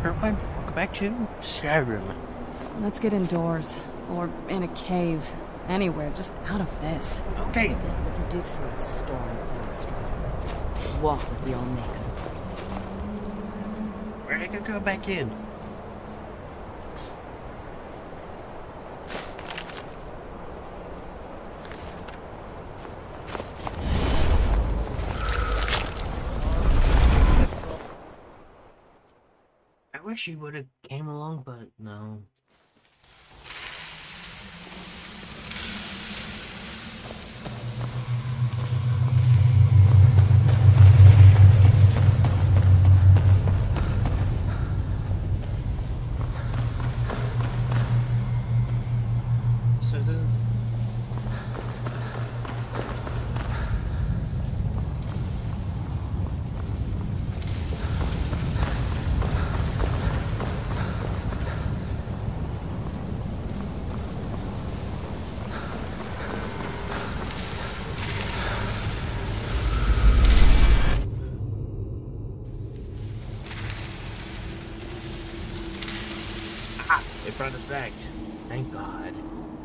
Everyone, welcome back to Skyrim. Let's get indoors. Or in a cave. Anywhere, just out of this. Okay. What you did for a storm monster. Walk with the All-Maker. Where did I go back in? I wish he would have came along, but no. So this is... They brought us back. Thank God.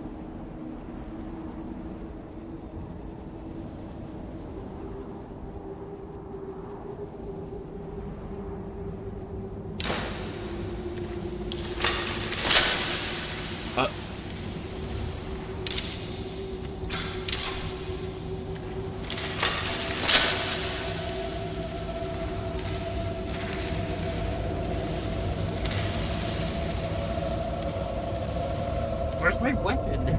Where's my weapon?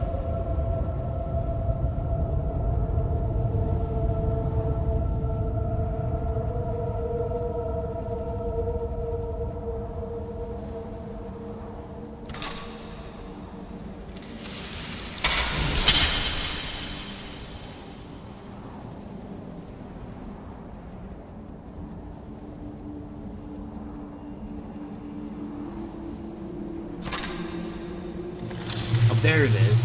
Oh, there it is.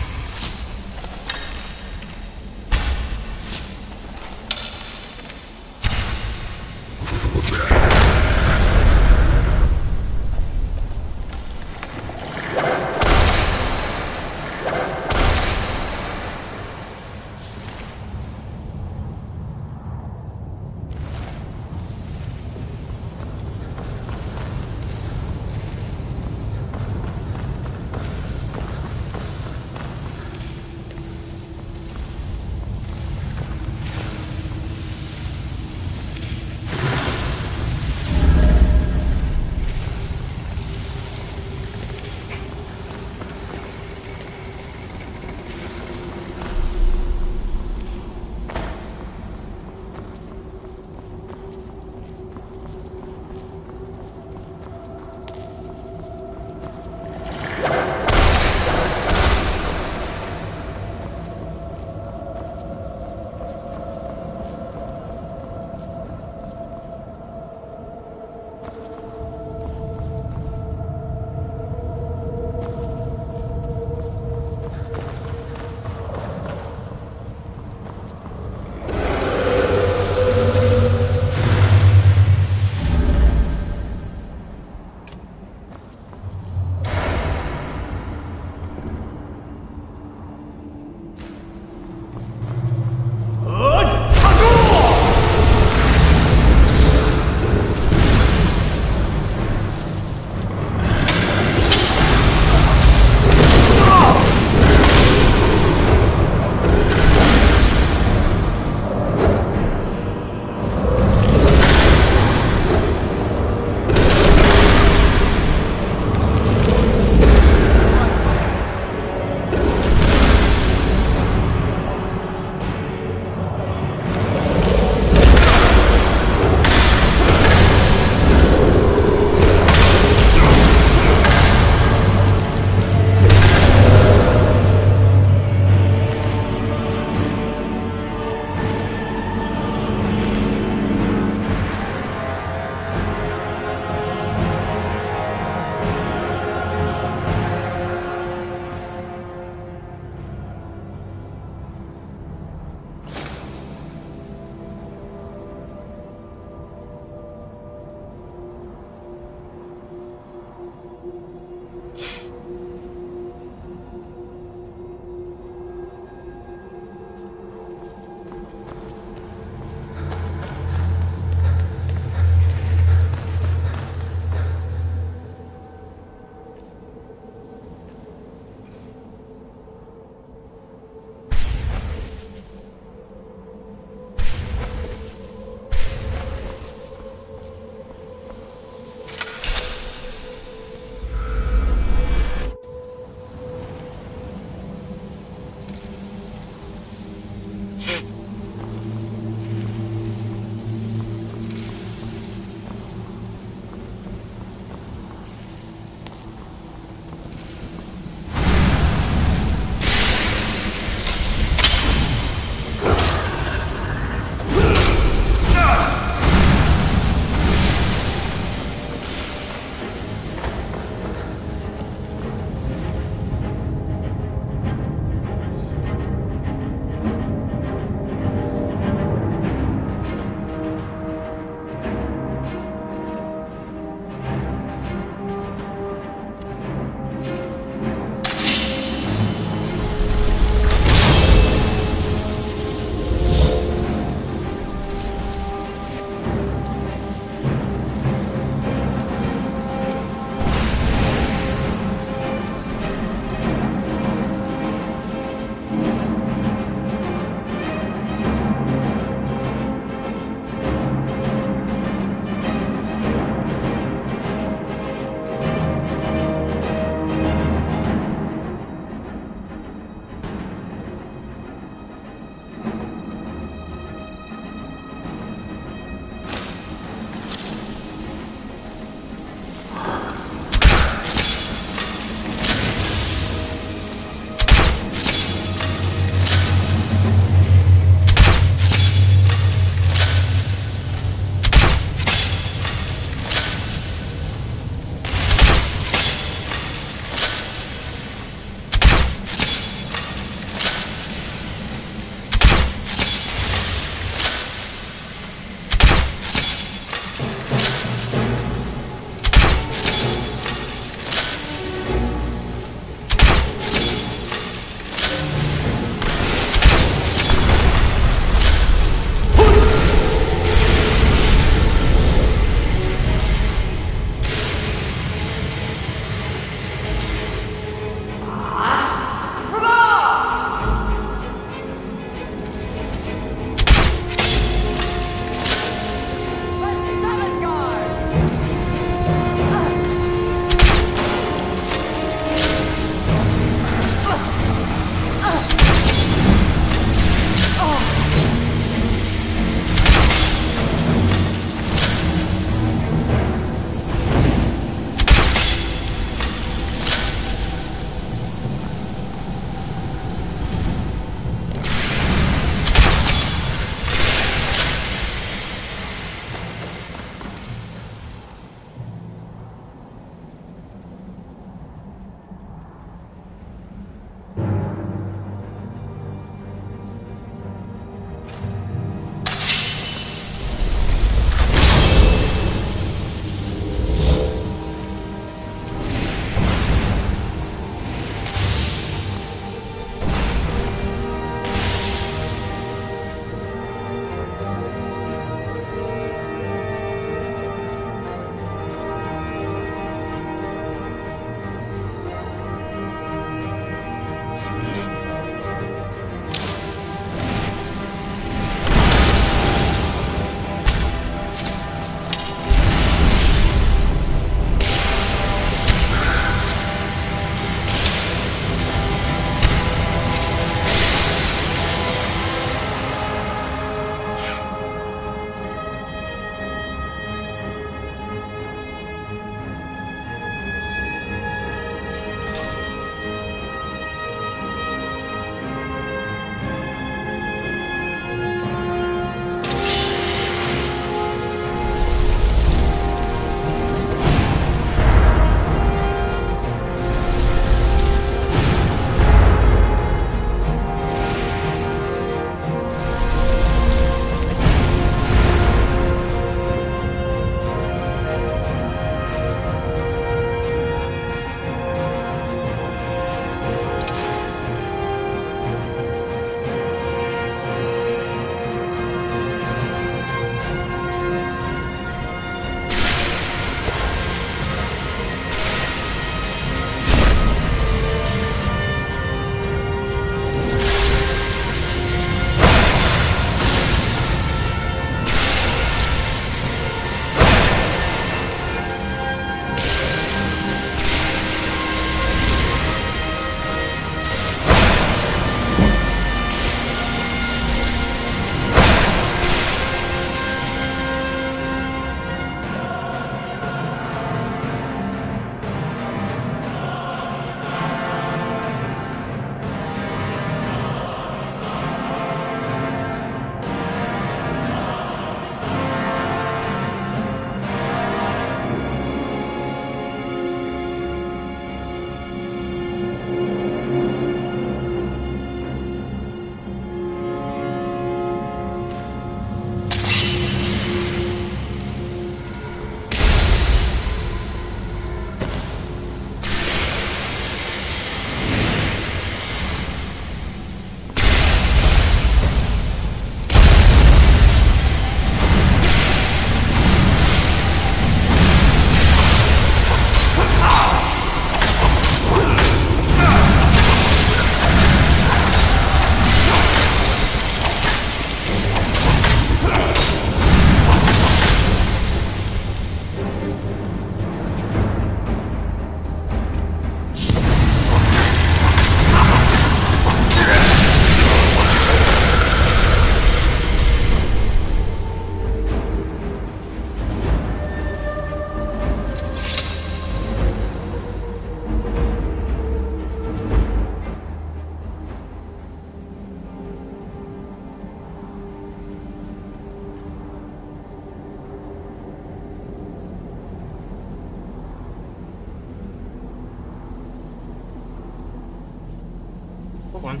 Come on.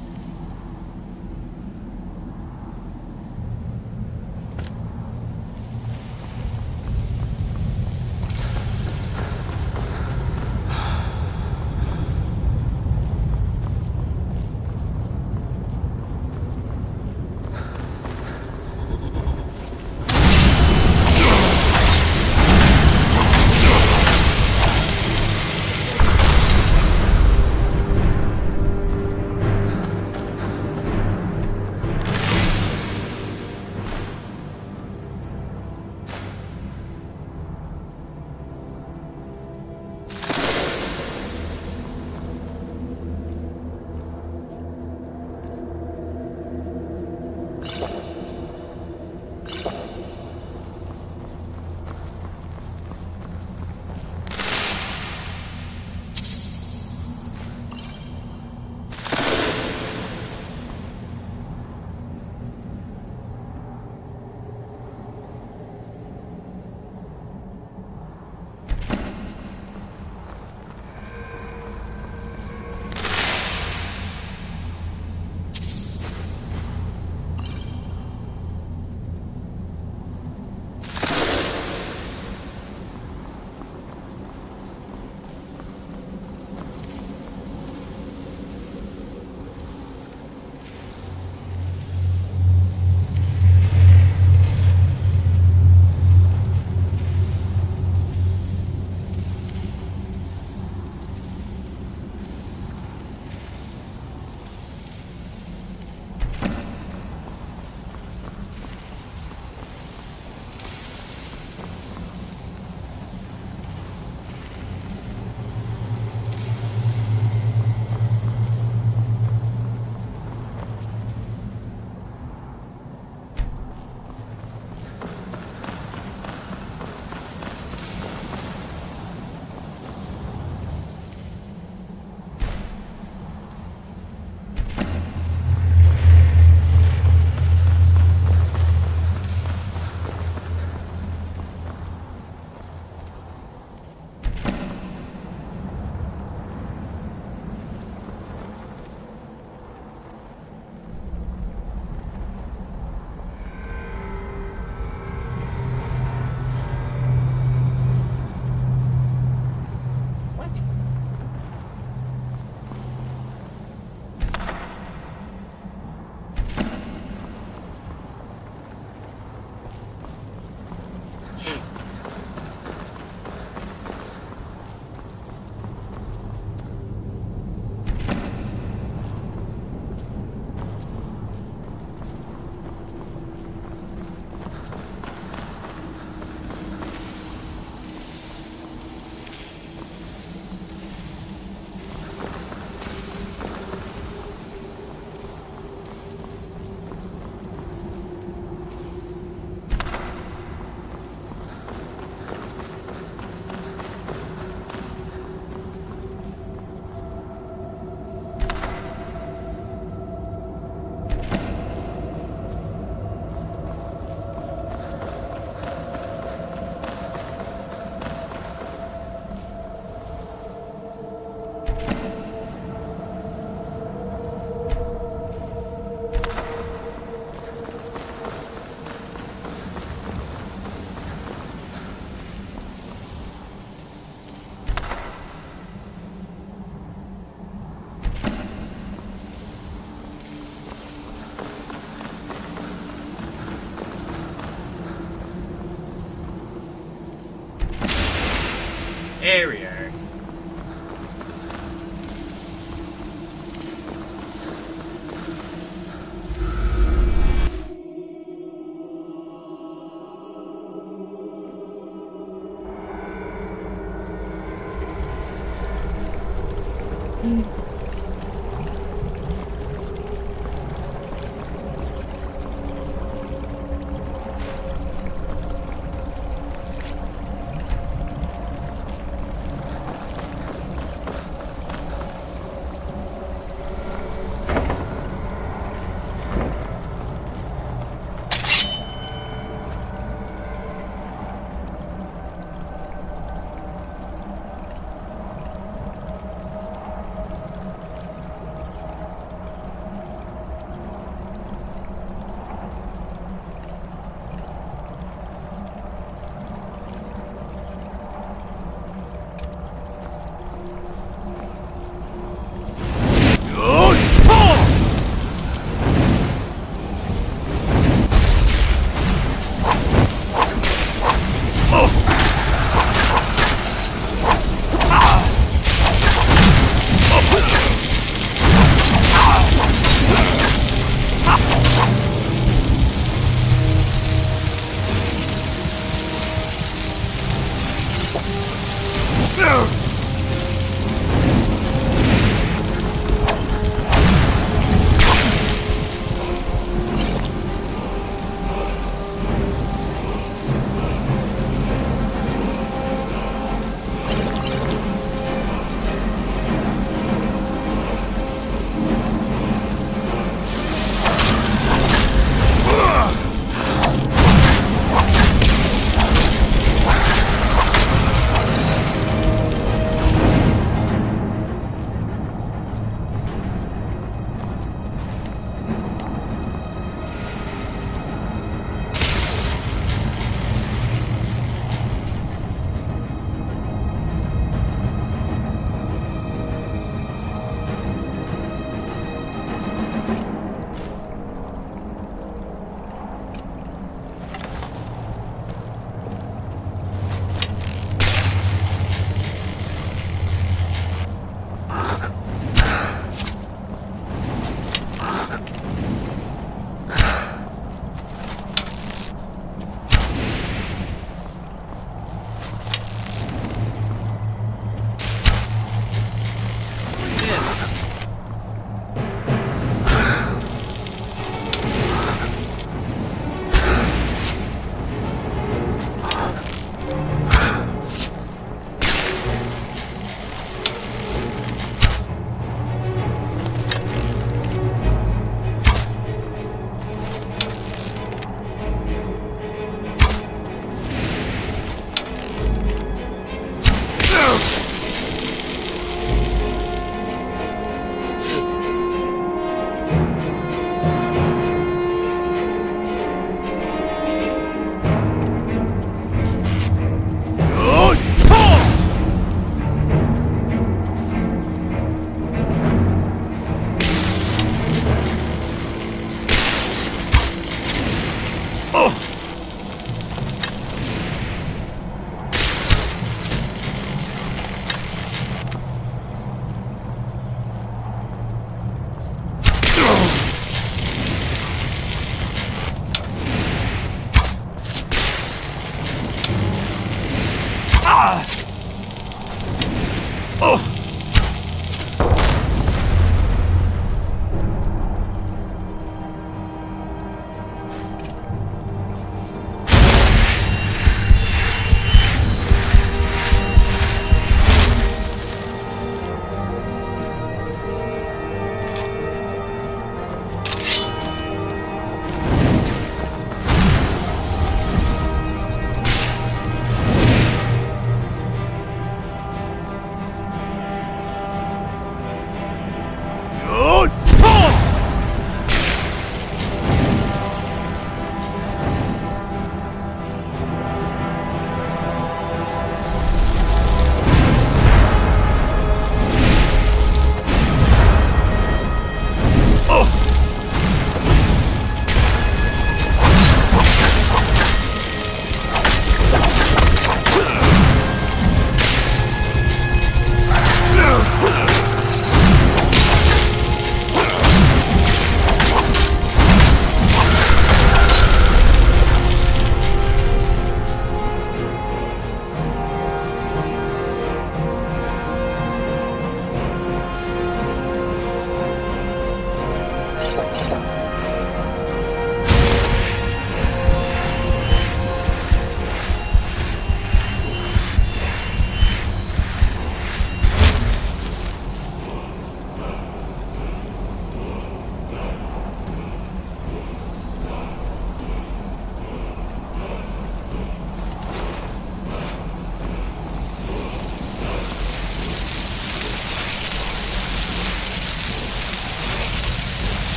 area.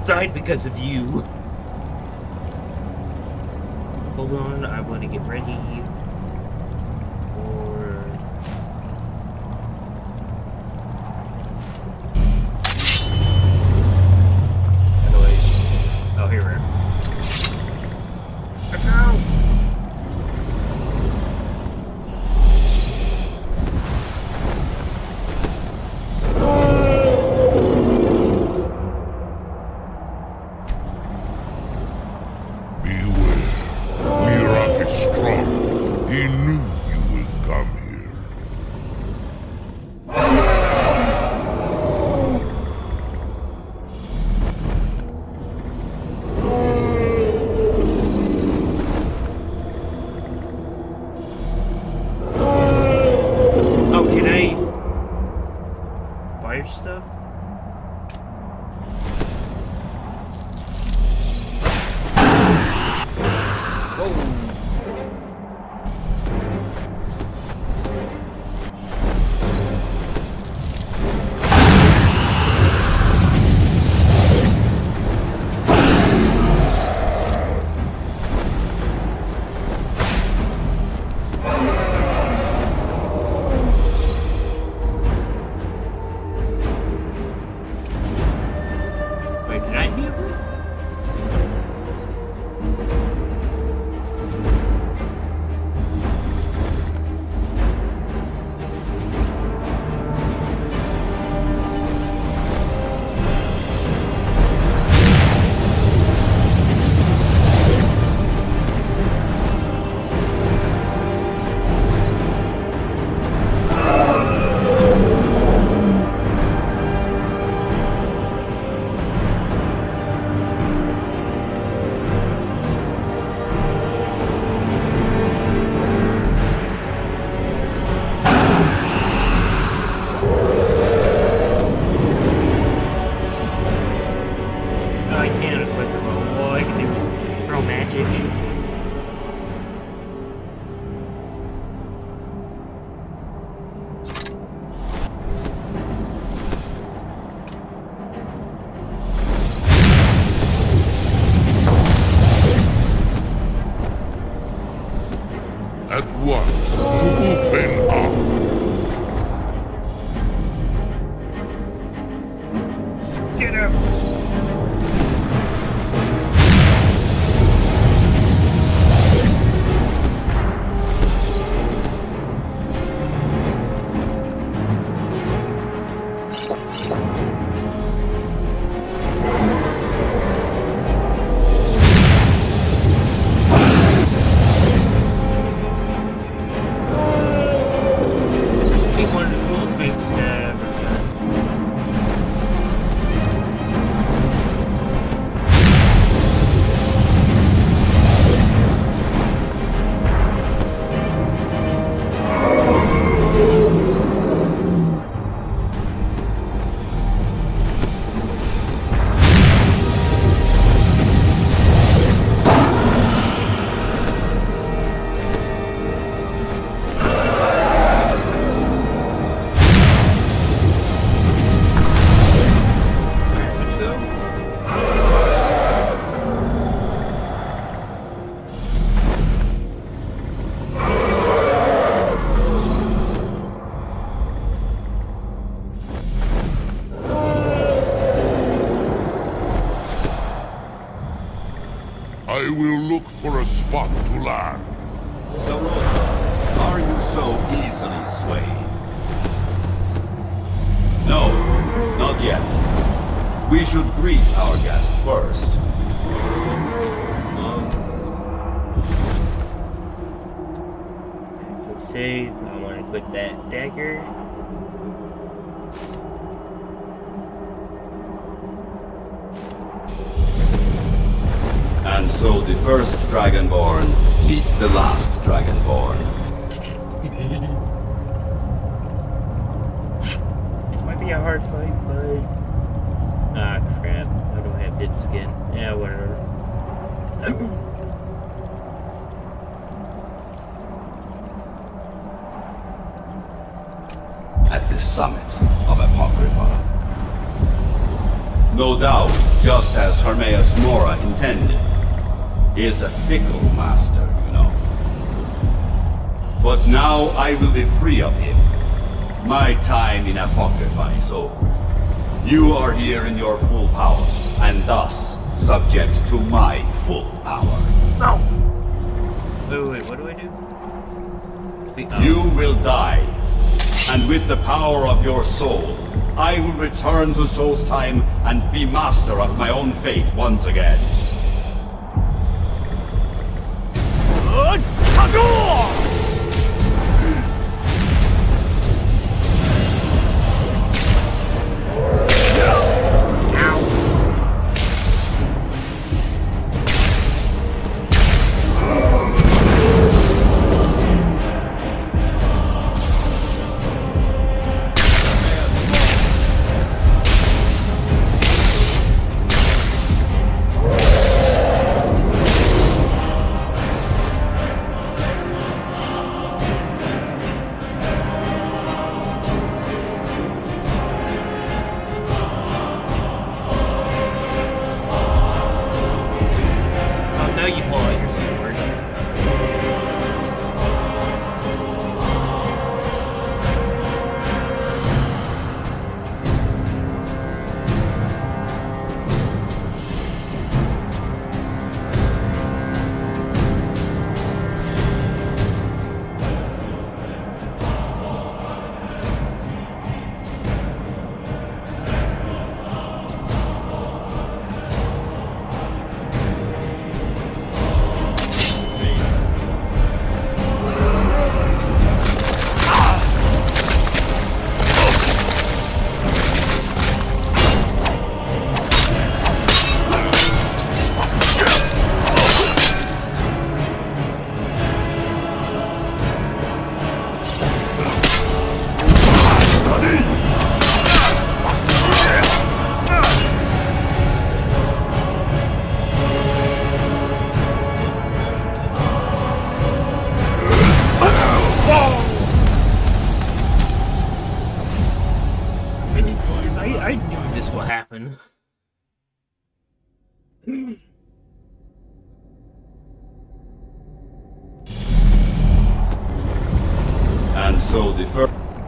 died because of you. Hold on, I want to get ready for... By the way, oh, here we are. Let's go! Miraak is strong. He knew you would come here. Oh, can I fire stuff? Wait, can I heal her? No, I can't equip the bow. All I can do is throw magic. At once, zu offen ab. Get him! This has to be one of the coolest things to ever done. Let's go. I will look for a spot to land. So, are you so easily swayed? No, not yet. We should greet our guest first. Click save. I want to click that dagger. And so the first Dragonborn meets the last Dragonborn. This might be a hard fight, but... Ah, crap. I don't have hit skin. Yeah, whatever. At the summit of Apocrypha. No doubt, just as Hermaeus Mora intended. He is a fickle master, you know. But now I will be free of him. My time in Apocrypha is over. You are here in your full power, and thus subject to my full power. No! Wait, what do I do? You will die, and with the power of your soul, I will return to Solstheim and be master of my own fate once again. I knew this will happen. And so the first...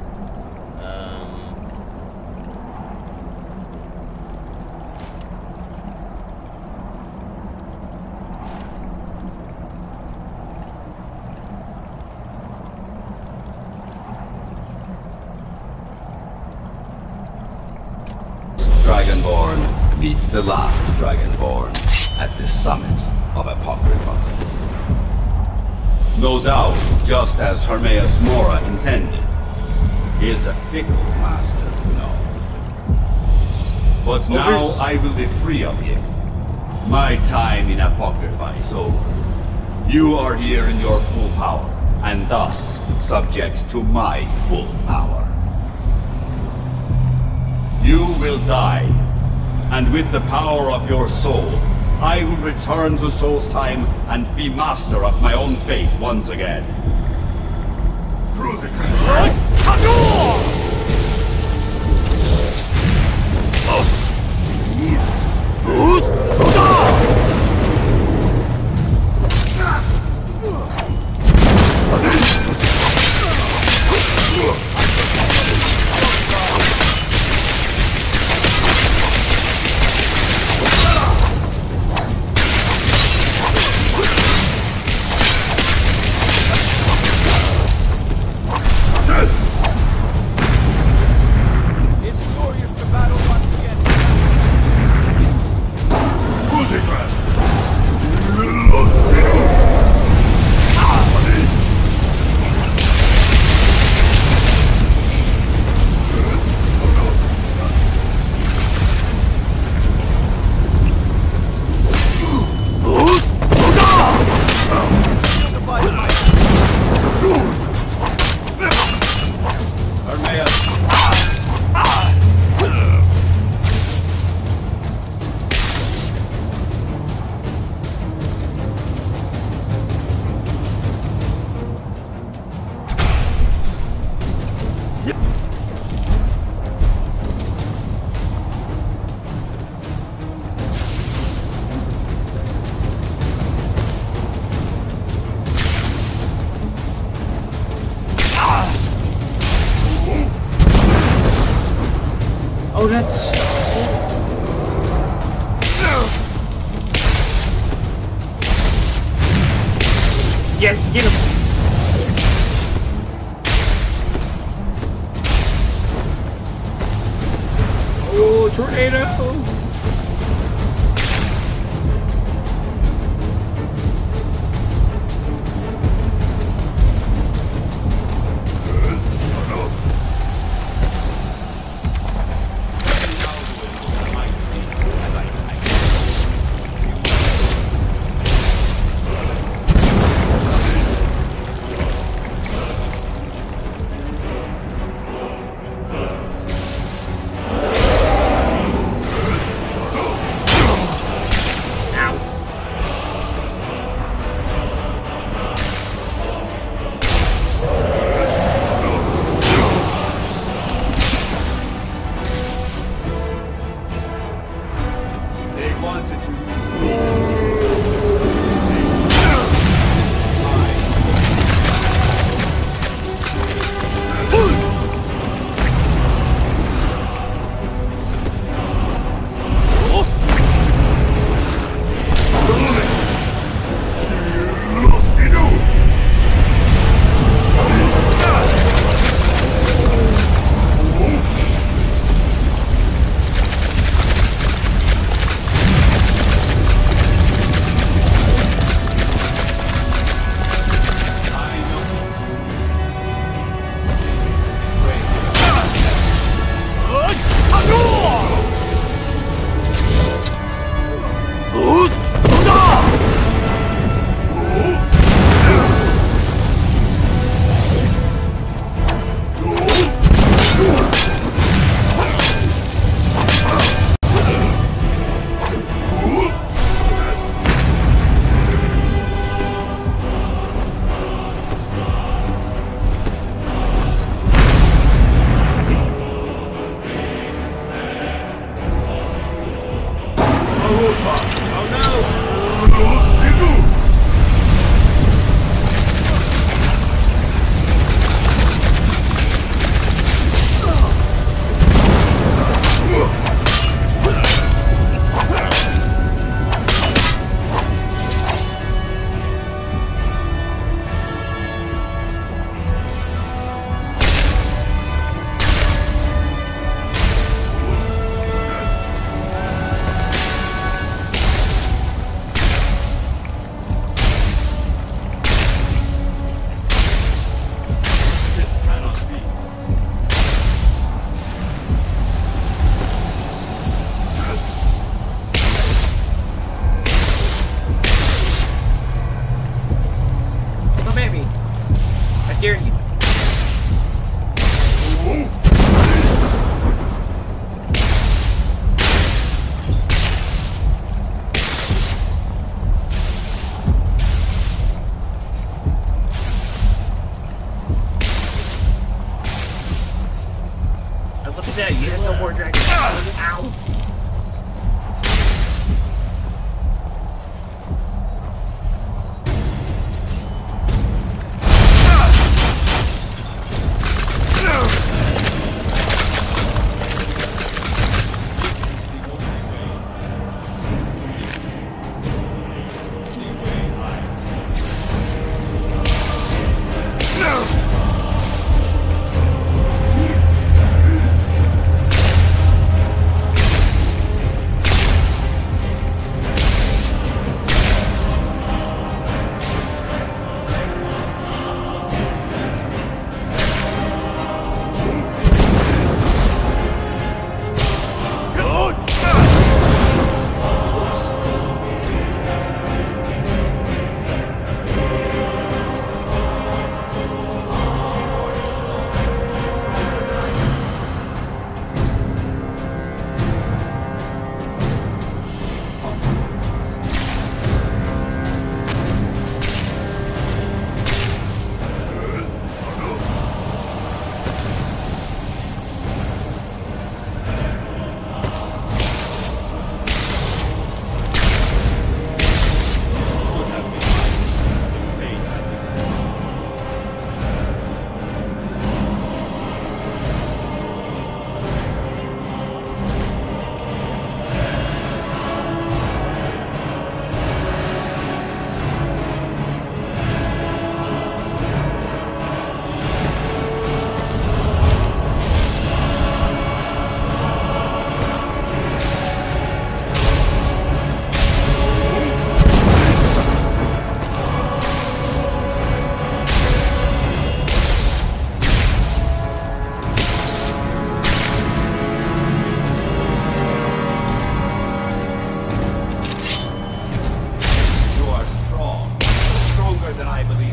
Dragonborn meets the last Dragonborn at the summit of Apocrypha. No doubt, just as Hermaeus Mora intended, he is a fickle master, you know. But now I will be free of him. My time in Apocrypha is over. You are here in your full power, and thus subject to my full power. You will die, and with the power of your soul, I will return to Solstheim and be master of my own fate once again. Cruising. nuts. Yes, get him. Oh, tornado.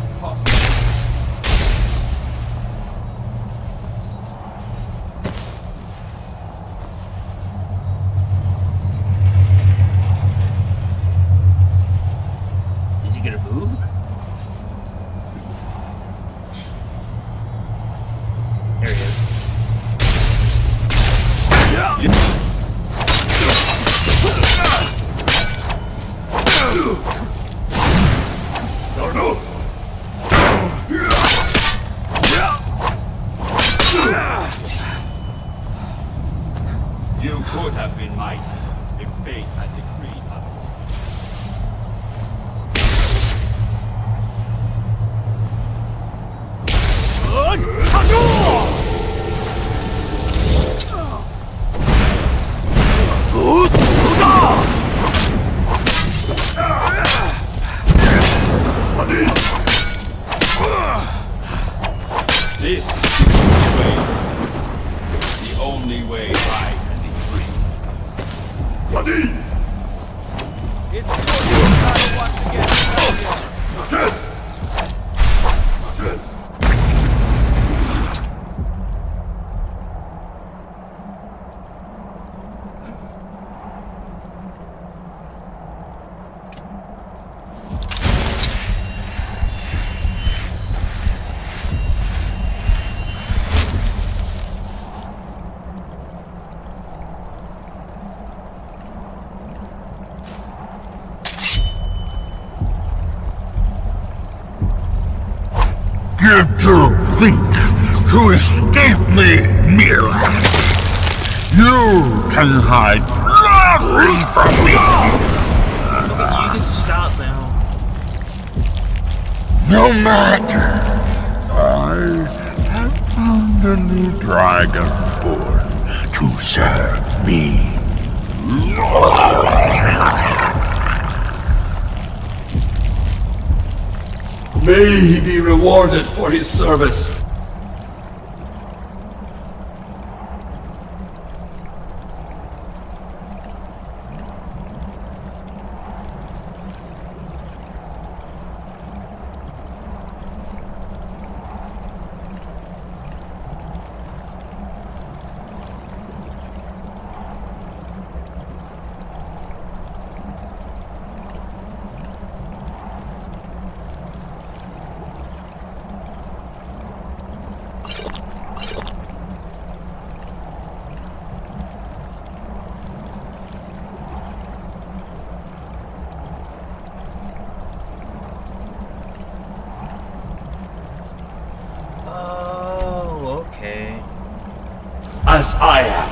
possible. Is he gonna move? There he is. You could have been mighty if fate had decreed otherwise. This is the only way I can be free. It's your time once again. Yes! You two think to escape me, Miraak. You can hide nothing from me. You can stop now. No matter. I have found a new dragon born to serve me. May he be rewarded for his service. Oh, okay. As I am.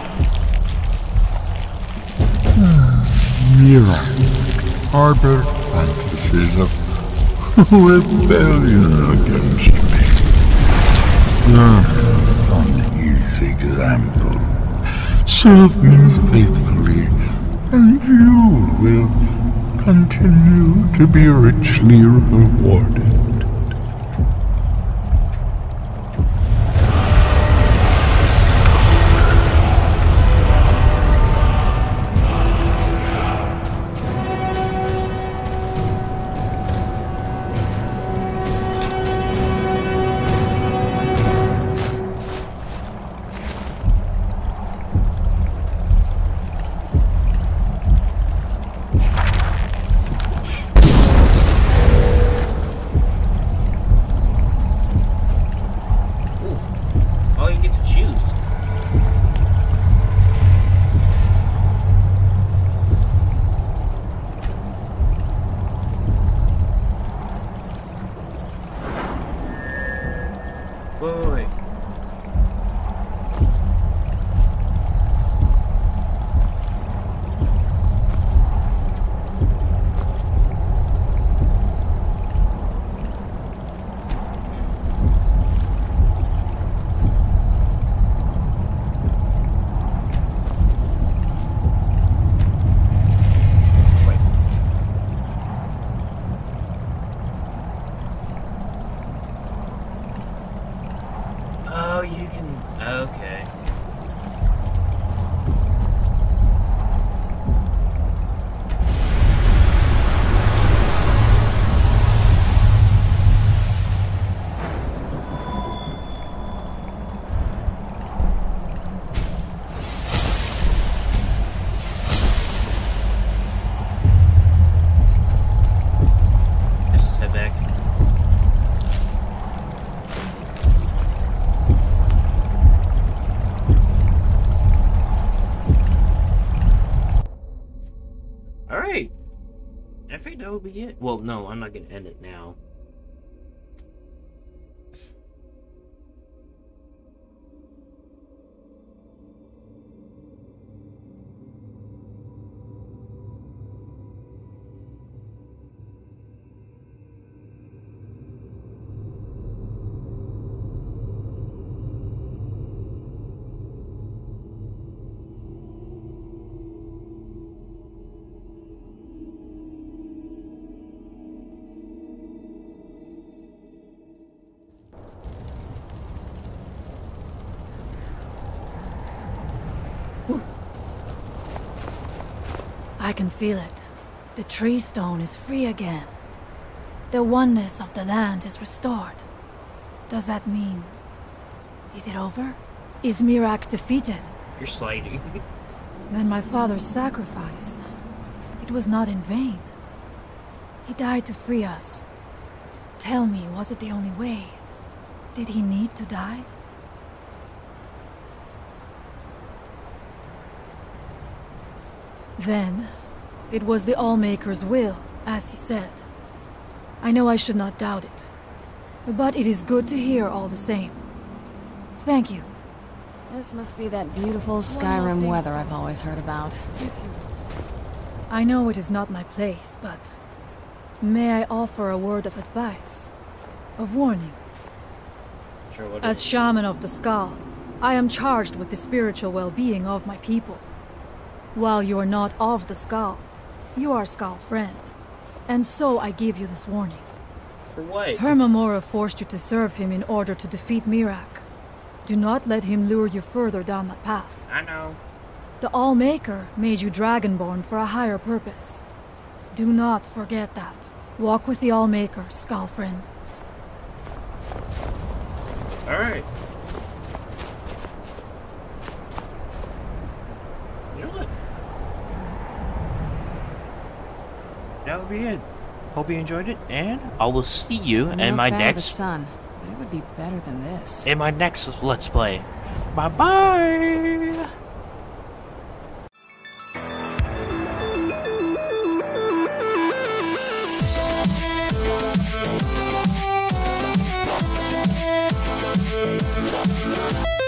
Miraak harbored fantasies of rebellion against me. Learn from his example. Serve me faithfully, and you will continue to be richly rewarded. that would be it. Well, no, I'm not gonna end it now. I can feel it. The tree stone is free again. The oneness of the land is restored. Does that mean... is it over? Is Miraak defeated? You're sliding. Then my father's sacrifice... it was not in vain. He died to free us. Tell me, was it the only way? Did he need to die? Then, it was the Allmaker's will, as he said. I know I should not doubt it, but it is good to hear all the same. Thank you. This must be that beautiful Skyrim weather I've always heard about. I know it is not my place, but... may I offer a word of advice? Of warning? Sure, what As shaman of the Skull, I am charged with the spiritual well-being of my people. While you are not of the Skull, you are Skull friend. And so I give you this warning. For what? Hermamora forced you to serve him in order to defeat Miraak. Do not let him lure you further down that path. I know. The Allmaker made you Dragonborn for a higher purpose. Do not forget that. Walk with the Allmaker, Skull friend. Alright. You know what? That would be it. Hope you enjoyed it, and I will see you I'm in no my fan of the next sun, but it would be better than this. Let's Play. Bye bye. We'll be right back.